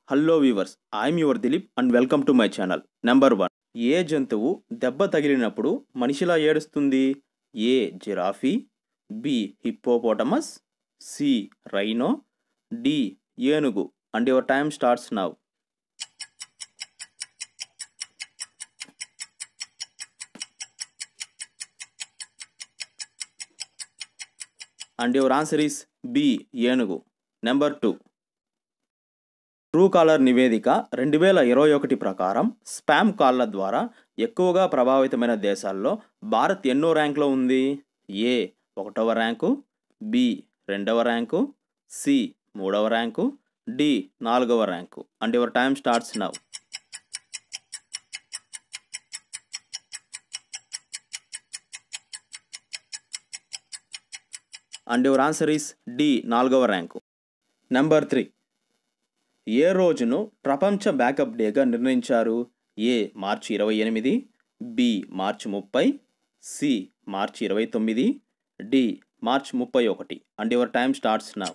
Hello viewers, I'm your Dilip and welcome to my channel. Number 1. A జంతువు దెబ్బ తగిలినప్పుడు మనిషిలా ఏడుస్తుంది? ఏ giraffe, B hippopotamus, C rhino, D ఏనుగు. And your time starts now. And your answer is B, ఏనుగు. Number 2. Truecaller నివేదిక 2021 ప్రకారం స్పామ్ కాల్ల ద్వారా ఎక్కువగా ప్రభావితమైన దేశాల్లో భారత్ ఎన్నో ర్యాంక్లో ఉంది? ఏ 1వ ర్యాంకు, బి 2వ ర్యాంకు, సి 3వ ర్యాంకు, డి 4వ rank. And your time starts now. And your answer is D 4వ ర్యాంకు. నెంబర్ 3. ఏ రోజును ప్రపంచ బ్యాకప్ డేగా నిర్ణయించారు? ఏ మార్చి 28, బి మార్చి 30, సి మార్చి 29, డి మార్చి 31. And your time starts now.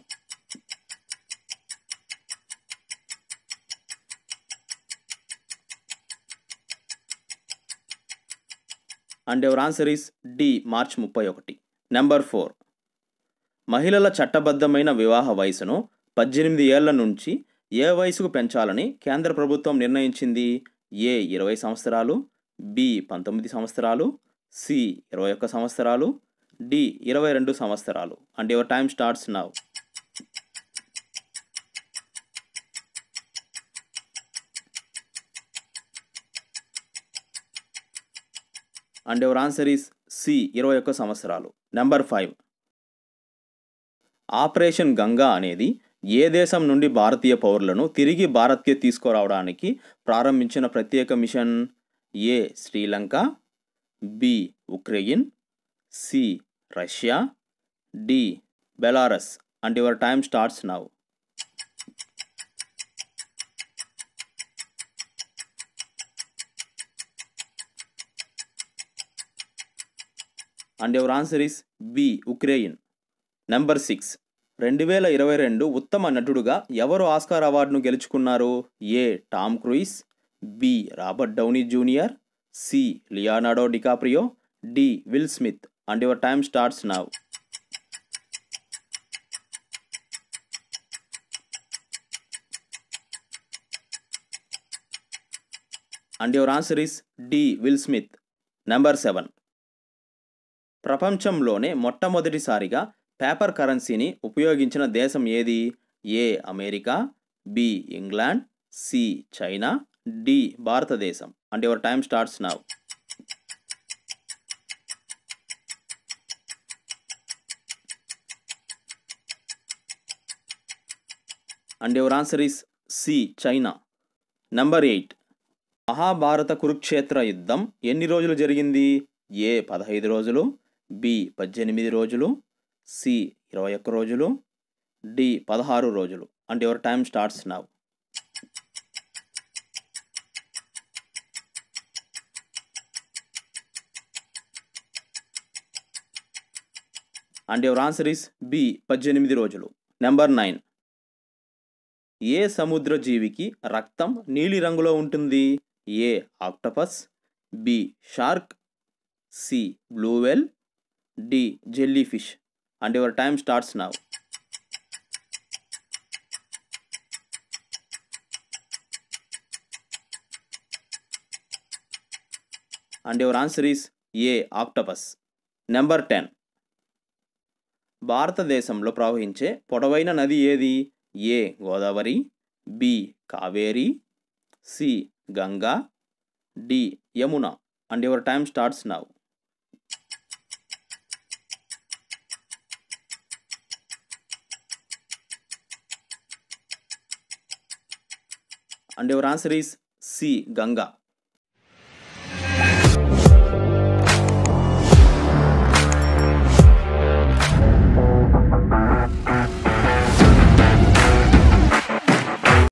And your answer is D మార్చి 31. నెంబర్ 4. మహిళల చట్టబద్ధమైన వివాహ వయసును 18 ఏళ్ల నుంచి ఏ వయసుకు పెంచాలని కేంద్ర ప్రభుత్వం నిర్ణయించింది? ఏ 20 సంవత్సరాలు, బి 19 సంవత్సరాలు, సి 21 సంవత్సరాలు, డి 22 సంవత్సరాలు. And your time starts now. And your answer is C 21 సంవత్సరాలు. నెంబర్ 5. ఆపరేషన్ గంగా అనేది ఏ దేశం నుండి భారతీయ పౌరులను తిరిగి భారత్కి తీసుకురావడానికి ప్రారంభించిన ప్రత్యేక mission? A Sri Lanka, B Ukraine, C Russia, D Belarus. And your time starts now. And your answer is B Ukraine. Number 6. 2022 ఉత్తమ నటుడుగా ఎవరు ఆస్కార్ అవార్డును గెలుచుకున్నారు? A Tom Cruise, B Robert Downey Junior, C Leonardo DiCaprio, D Will Smith. And your time starts now. And your answer is D Will Smith. Number 7. ప్రపంచంలోనే మొట్టమొదటిసారిగా paper కరెన్సీని ఉపయోగించిన దేశం ఏది? A America, B England, C China, D భారతదేశం. And your time starts now. And your answer is C China. Number 8. Mahabharata Kurukshetra యుద్ధం ఎన్ని రోజులు జరిగింది? ఏ 15 రోజులు, బి 18 రోజులు, సి 21 రోజులు, డి 16 రోజులు. And your time starts now. And your answer is B 18 రోజులు. నెంబర్ 9. ఏ సముద్ర జీవికి రక్తం నీలి రంగులో ఉంటుంది? A octopus, B shark, C blue whale, D jellyfish. And your time starts now. And your answer is A octopus. Number 10. భారతదేశంలో ప్రవహించే పొడవైన నది ఏది? A Godavari, B Kaveri, C Ganga, D Yamuna. And your time starts now. And your answer is C Ganga.